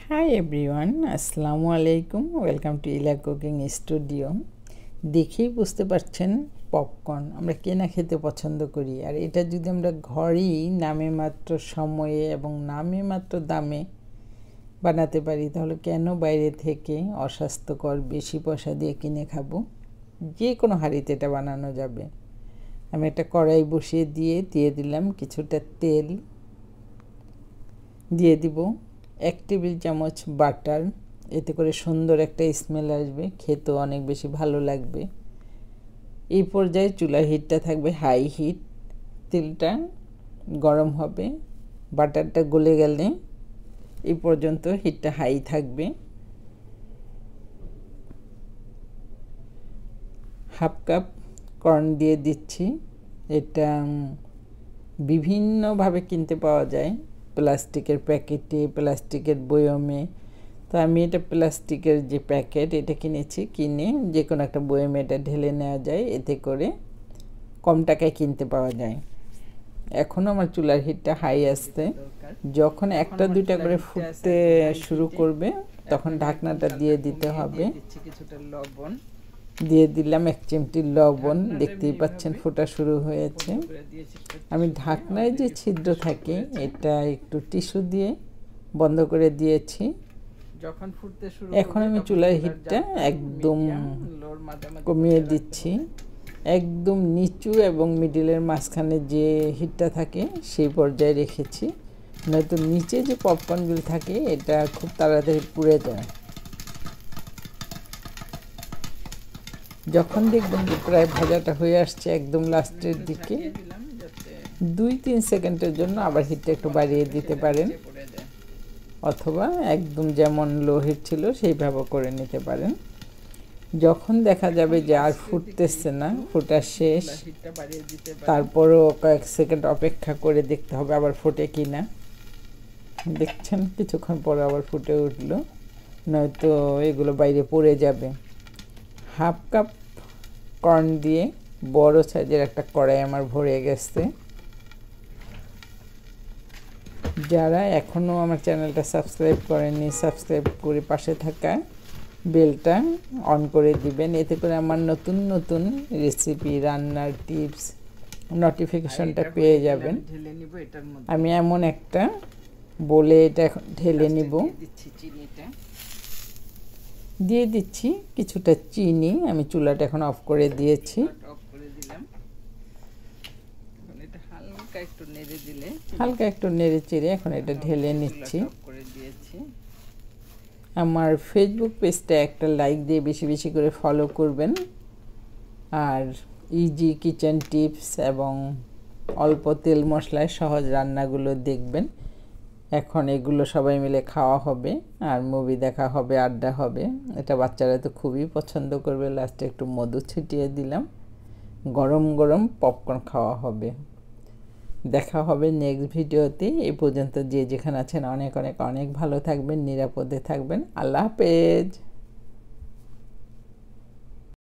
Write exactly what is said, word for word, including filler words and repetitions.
Hi everyone, আসসালামু আলাইকুম। Welcome to Ila cooking studio. দেখেই বুঝতে পারছেন পপকর্ন আমরা কে না খেতে পছন্দ করি, আর এটা যদি আমরা ঘরেই নামে মাত্র সময়ে এবং নামে মাত্র দামে বানাতে পারি, তাহলে কেন বাইরে থেকে অস্বাস্থ্যকর বেশি পয়সা দিয়ে কিনে খাবো? যে কোনো হাঁড়িতে এটা বানানো যাবে। আমি একটা কড়াই বসিয়ে দিয়ে দিয়ে দিলাম কিছুটা তেল, দিয়ে দিব এক টেবিল চামচ বাটার। এতে করে সুন্দর একটা স্মেল আসবে, খেতেও অনেক বেশি ভালো লাগবে। এই পর্যায়ে চুলার হিটটা থাকবে হাই হিট, তেলটা গরম হবে, বাটারটা গলে গেলে এই পর্যন্ত হিটটা হাই থাকবে। হাফ কাপ কর্ন দিয়ে দিচ্ছি। এটা বিভিন্নভাবে কিনতে পাওয়া যায়, প্লাস্টিকের প্যাকেটে, প্লাস্টিকের বয়মে। তো আমি এটা প্লাস্টিকের যে প্যাকেট এটা কিনেছি, কিনে যে কোনো একটা বয়মে এটা ঢেলে নেওয়া যায়, এতে করে কম টাকায় কিনতে পাওয়া যায়। এখনও আমার চুলার হিটটা হাই আসছে। যখন একটা দুইটা করে ফুটতে শুরু করবে তখন ঢাকনাটা দিয়ে দিতে হবে। কিছুটা লবণ দিয়ে দিলাম, এক চিমটি লবণ। দেখতেই পাচ্ছেন ফোটা শুরু হয়েছে। আমি ঢাকনায় যে ছিদ্র থাকে এটা একটু টিস্যু দিয়ে বন্ধ করে দিয়েছি। যখন ফুটতে শুরু এখন আমি চুলার হিটটা একদম কমিয়ে দিচ্ছি। একদম নিচু এবং মিডিলের মাঝখানে যে হিটটা থাকে সেই পর্যায়ে রেখেছি, নয়তো নিচে যে পপকর্নগুলো থাকে এটা খুব তাড়াতাড়ি পুড়ে যায়। যখন দেখবেন যে প্রায় ভাজাটা হয়ে আসছে একদম লাস্টের দিকে, দুই তিন সেকেন্ডের জন্য আবার হিটটা একটু বাড়িয়ে দিতে পারেন, অথবা একদম যেমন লো হিট ছিল সেইভাবে করে নিতে পারেন। যখন দেখা যাবে যে আর ফুটতেছে না, ফুটা শেষ, তারপরও কয়েক সেকেন্ড অপেক্ষা করে দেখতে হবে আবার ফুটে কি না। দেখছেন কিছুক্ষণ পরে আবার ফুটে উঠলো, নয়তো এগুলো বাইরে পড়ে যাবে। হাফ কাপ কর্ন দিয়ে বড় সাইজের একটা কড়াই আমার ভরে গেছে। যারা এখনও আমার চ্যানেলটা সাবস্ক্রাইব করেননি, সাবস্ক্রাইব করে পাশে থাকা বেলটা অন করে দিবেন, এতে করে আমার নতুন নতুন রেসিপি, রান্নার টিপস নোটিফিকেশনটা পেয়ে যাবেন। আমি এমন একটা বলে এটা এখন ঢেলে নিব। দিয়ে দিচ্ছি কিছুটা চিনি। আমি চুলাটা এখন অফ করে দিয়েছি। হালকা একটু নেড়ে চেড়ে এখন এটা ঢেলে নিচ্ছি। আমার ফেসবুক পেজটা একটা লাইক দিয়ে বেশি বেশি করে ফলো করবেন, আর ইজি কিচেন টিপস এবং অল্প তেল মশলায় সহজ রান্নাগুলো দেখবেন। এখন এগুলো সবাই মিলে খাওয়া হবে, আর মুভি দেখা হবে, আড্ডা হবে। এটা বাচ্চারা তো খুবই পছন্দ করবে। লাস্টে একটু মধু ছিটিয়ে দিলাম, গরম গরম পপকর্ন খাওয়া হবে। দেখা হবে নেক্সট ভিডিওতে। এই পর্যন্ত যে যেখানে আছেন অনেক অনেক অনেক ভালো থাকবেন, নিরাপদে থাকবেন। আল্লাহ হাফেজ।